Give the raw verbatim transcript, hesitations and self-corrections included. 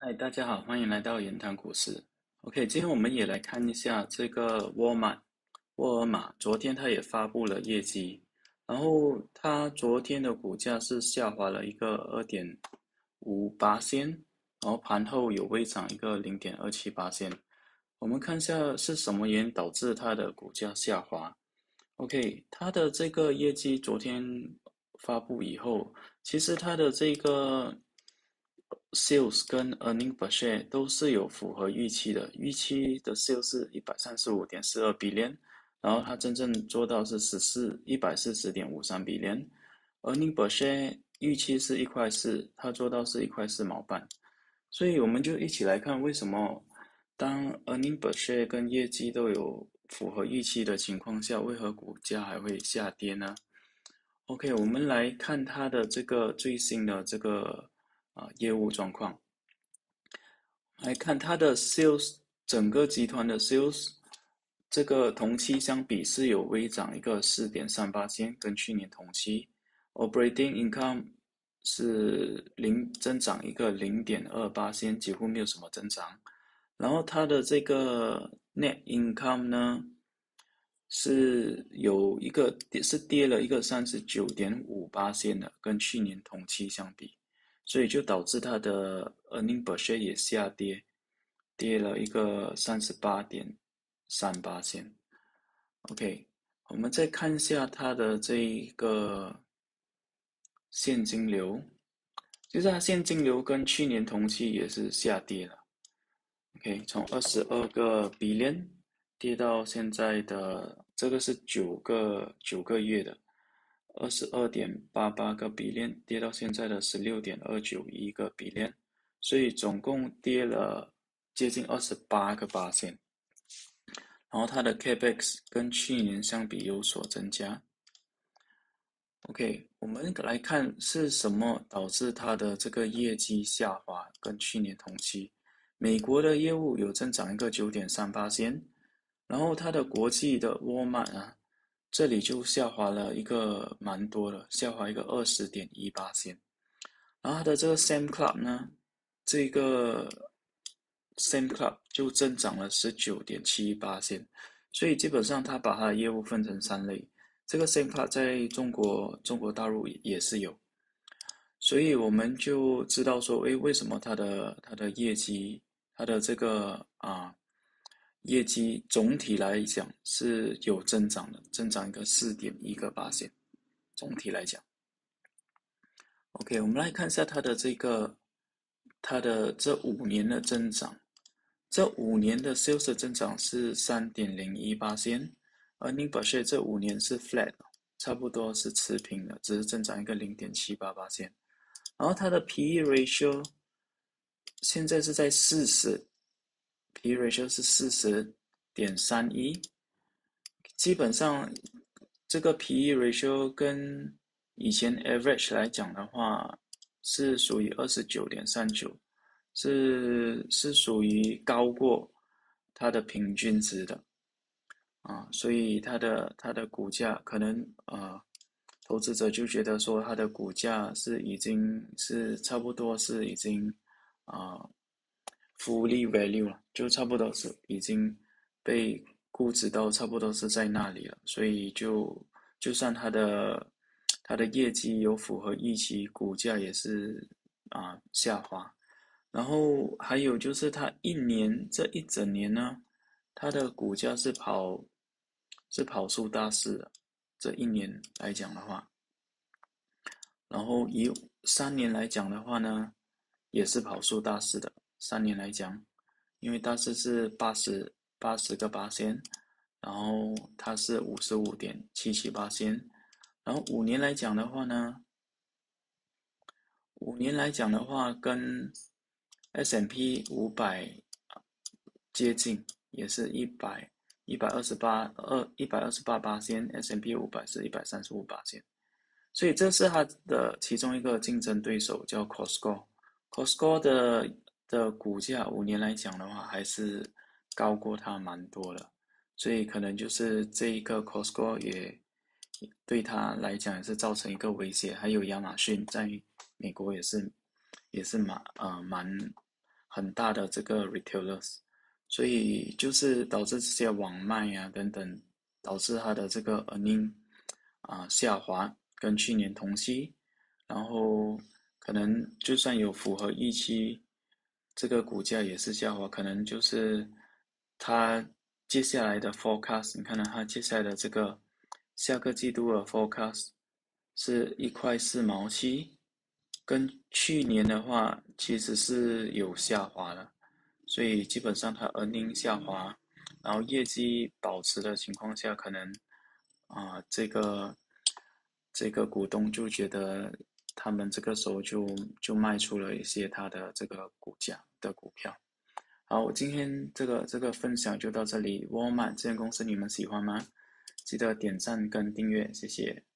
嗨，大家好，欢迎来到言谈股市。OK，今天我们也来看一下这个沃尔玛。沃尔玛昨天它也发布了业绩，然后它昨天的股价是下滑了一个二点五八仙，然后盘后有微涨一个零点二七八仙。我们看一下是什么原因导致它的股价下滑。OK，它的这个业绩昨天发布以后，其实它的这个 sales 跟 earning per share 都是有符合预期的。预期的 sales 是一百三十五点四二 billion，然后它真正做到是十四一百四十点五三 billion，earning per share 预期是一块四，它做到是一块四毛半。所以我们就一起来看为什么当 earning per share 跟业绩都有符合预期的情况下，为何股价还会下跌呢？OK，我们来看它的这个最新的这个啊、业务状况，来看它的 sales，整个集团的 sales，这个同期相比是有微涨一个四点三八千，跟去年同期，operating income 是零增长一个零点二八千，几乎没有什么增长。然后它的这个 net income 呢，是有一个是跌了一个三十九点五八线的，跟去年同期相比，所以就导致它的 earning per share 也下跌，跌了一个三十八点三八线。OK，我们再看一下它的这一个现金流，其实它现金流跟去年同期也是下跌了。OK，从二十二个 billion 跌到现在的这个是九个九个月的二十二点八八个 billion 跌到现在的十六点二九一个 billion，所以总共跌了接近二十八个八千。然后它的 capex 跟去年相比有所增加。OK，我们来看是什么导致它的这个业绩下滑，跟去年同期。美国的业务有增长一个九点三八仙，然后它的国际的沃尔玛啊，这里就下滑了一个蛮多的，下滑一个二十点一八仙。然后它的这个 Sam Club 呢，这个 Sam Club 就增长了十九点七八仙，所以基本上它把它的业务分成三类。这个 Sam Club 在中国中国大陆也是有，所以我们就知道说，诶，为什么它的它的业绩，它的这个啊业绩总体来讲是有增长的，增长一个四点一个八线，总体来讲。OK，我们来看一下它的这个它的这五年的增长，这五年的 sales 的增长是三点零一八仙，而 earning per share 这五年是 flat，差不多是持平的，只是增长一个零点七八八仙。然后它的 P E ratio 现在是在四十，P E ratio 是四十点三一，基本上这个 P E ratio 跟以前 average 来讲的话，是属于二十九点三九，是是属于高过它的平均值的啊，所以它的它的股价可能呃，投资者就觉得说它的股价是已经是差不多是已经啊、呃 fully value 了，就差不多是已经被估值到差不多是在那里了，所以就就算它的它的业绩有符合预期，股价也是啊、呃下滑。然后还有就是它一年这一整年呢，它的股价是跑是跑输大市的，这一年来讲的话，然后以三年来讲的话呢，也是跑输大市的。三年来讲，因为大市是八十八十个八仙，然后它是五十五点七七八仙，然后五年来讲的话呢，五年来讲的话，跟 S and P 五百接近，也是一百一百二十八二一百二十八八仙，S and P 五百是一百三十五八仙，所以这是它的其中一个竞争对手，叫 Costco。Costco 的的股价五年来讲的话，还是高过它蛮多的，所以可能就是这一个 Costco 也对它来讲也是造成一个威胁。还有亚马逊在美国也是也是蛮呃蛮很大的这个 retailers，所以就是导致这些网卖啊等等，导致它的这个 earning 啊下滑，跟去年同期，然后可能就算有符合预期，这个股价也是下滑，可能就是它接下来的 forecast，你看到它接下来的这个下个季度的 forecast 是一块四毛七，跟去年的话其实是有下滑了，所以基本上它 earning 下滑，然后业绩保持的情况下，可能啊、呃这个这个股东就觉得他们这个时候就就卖出了一些他的这个股价的股票。好，我今天这个这个分享就到这里。沃尔玛这间公司你们喜欢吗？记得点赞跟订阅，谢谢。